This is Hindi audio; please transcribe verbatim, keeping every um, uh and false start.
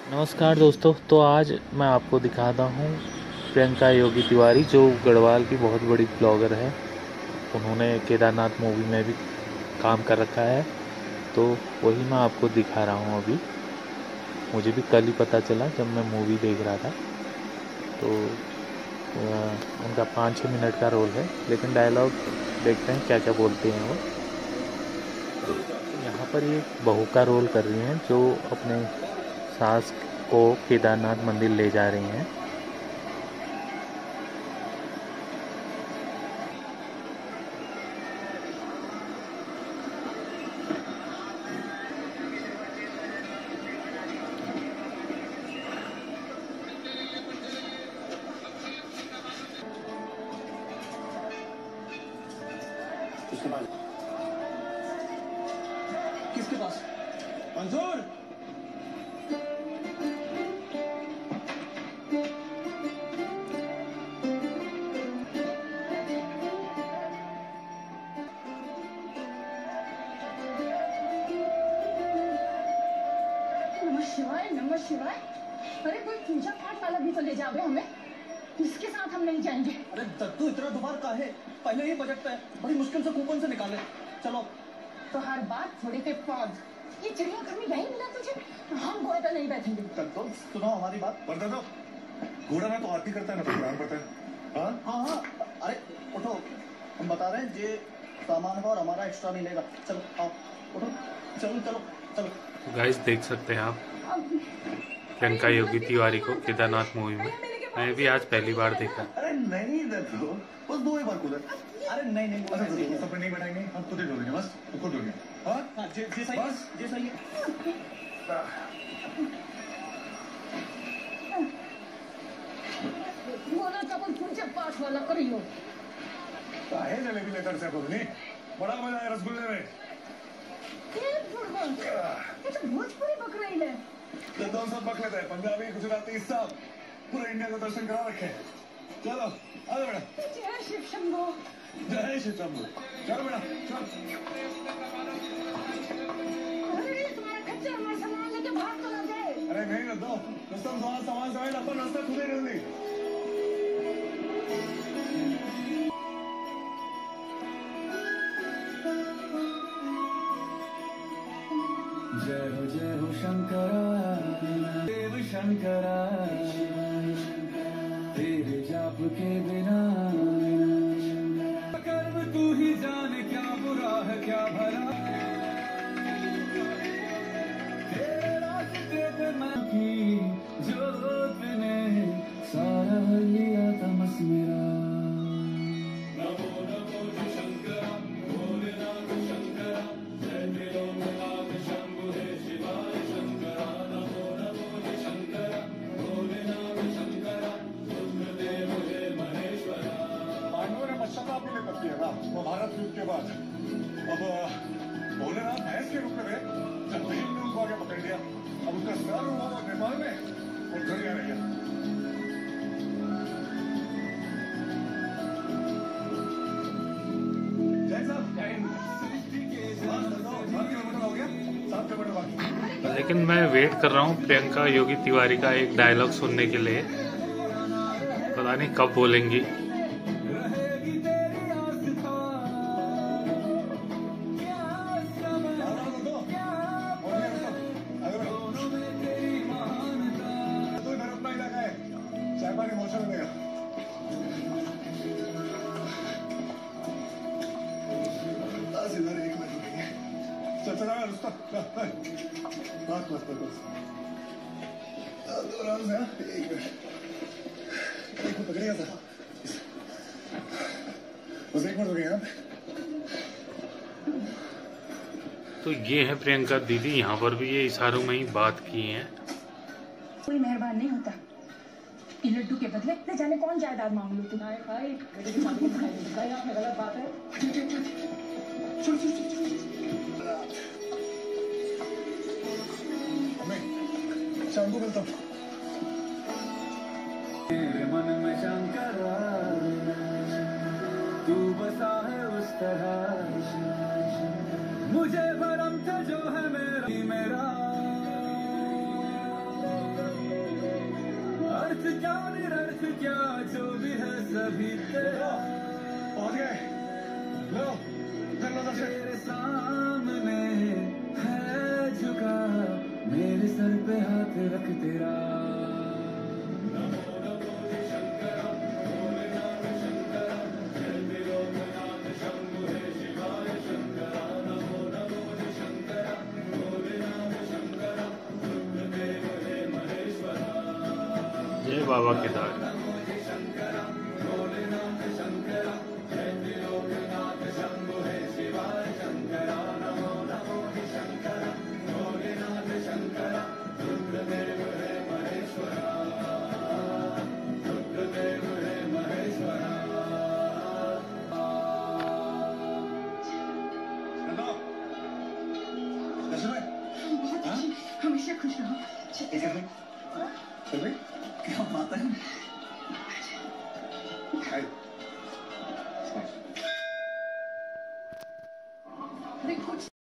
नमस्कार दोस्तों। तो आज मैं आपको दिखाता हूँ प्रियंका योगी तिवारी, जो गढ़वाल की बहुत बड़ी ब्लॉगर है। उन्होंने केदारनाथ मूवी में भी काम कर रखा है, तो वही मैं आपको दिखा रहा हूँ अभी। मुझे भी कल ही पता चला जब मैं मूवी देख रहा था। तो आ, उनका पाँच छः मिनट का रोल है, लेकिन डायलॉग देखते हैं क्या क्या बोलते हैं वो। यहाँ पर ये बहू का रोल कर रही हैं, जो अपने सास को केदारनाथ मंदिर ले जा रही हैं। उसके पास किसके पास? मंजूर नमः शिवाय, नमः शिवाय। अरे कोई पूजा पाठ वाला भी तो ले जाओगे हमें, इसके साथ हम नहीं जाएंगे। अरे दत्तू इतना दोबारा का है? पहले ही बजट पे बड़ी मुश्किल से कूपन से निकाले। चलो तो हर बात थोड़ी पे पौध। ये चिड़िया घर में यही मिला तुझे? हम गोए तो नहीं बैठेंगे। दत्तू सुनो हमारी बात। बता दो, घोड़ा ना तो आरती करता है ना तो कुरान पढ़ता है। हाँ हाँ हाँ अरे उठो, हम बता रहे हैं जे सामान का और हमारा एक्स्ट्रा नहीं लेगा। चलो आओ उठो, चलो चलो चलो। तो गाइस देख सकते हैं आप प्रियंका योगी तिवारी को केदारनाथ मूवी में। मैं भी आज पहली बार देखा। अरे नहीं दत्तो, बस दो ही बार कूदा। अरे नहीं नहीं अच्छा तो सब पे नहीं बैठाएंगे, हम खुद ही ढोलेंगे, बस तो खुद ढोलेंगे। हाँ हाँ जे जे सही है, बस। जे सही है। बोला तो कोई पूजा पाठ वाला करियो। काहे जलेबी लेकर से करूँ नहीं, बड़ा मजा है रसगुल्ले में। ये भगवान, ये तो भोजपुरी बक रही है। ये तो सब बक लेते हैं, पंजाबी गुजराती सब, पूरे इंडिया का दर्शन करा रखे। चलो आ जाओ बेटा। जय शिव शंभो। जय श्री राम। चलो बेटा चल। अरे तुम्हारा खच्चर हमारा सामान लेके भाग तो ना जाए। अरे नहीं ना दो, रस्तम सामान सामान समेत अपन रास्ता खुद ही ढूंढी। जय हो जय हो शंकरा देव शंकरा, तेरे जाप के बिना कर्म तू ही जाने, क्या बुरा है क्या भला। तेरे रास्ते पे मैं की जोत ने सारा लिया तमस मेरा। नमो नमो शंकरा भोलेनाथ शंकरा, जय त्रिलोकनाथ शंभु हे शिवाय शंकरा। नमो नमो शंकरा भोलेनाथ शंकरा, रुद्रदेव हे महेश्वरा। पांडवों ने पश्चाताप भी लेकर किया ना, वो भारत युद्ध के बाद। अब भोलेनाथ भैंस के रूप में थे, जब भीम ने उनको आगे पकड़ लिया, अब उनका सर हुआ वो नेपाल में और घर रह गया। जय साहब, जय हिंद। सात किलोमीटर हो गया, सात किलोमीटर बाकी। लेकिन मैं वेट कर रहा हूँ प्रियंका योगी तिवारी का एक डायलॉग सुनने के लिए। पता नहीं कब बोलेंगी। रहेगी तेरी आस्था, क्या समय दोनों में तेरी महानता। तो इधर अपना इलाका है, चाय पानी मौसम मिलेगा। बस इधर एक मिनट रुकेंगे। चल चल आया रुस्तम, बस बस बस बस आराम से। हाँ एक मिनट, एक मिनट पकड़िएगा सर, बस एक मिनट रुकेंगे यहाँ पे। तो ये है प्रियंका दीदी, यहाँ पर भी ये इशारों में ही बात की हैं। कोई मेहरबान नहीं होता। ये लड्डू के बदले न जाने कौन जायदाद मांग लो तुम। हाय हाय, बेटे की शादी में खाई आपने गलत बात है। चल चल चल मैं शाम को मिलता हूँ। मेरे मन में शंकरा तू बसा है उस तरह, मुझे भरम था जो है मेरा मेरा। क्या निरर्थ क्या जो भी है सभी तेरा। पहुंच गए, लो कर लो दर्शन। तेरे सामने है झुका मेरे सर पे हाथ रख तेरा। जय बाबा केदार। नंदा, दर्शन भाई, बहुत अच्छी, हमेशा खुश रहो। इधर भाई, इधर भाई, क्या बात है? आई। अरे कुछ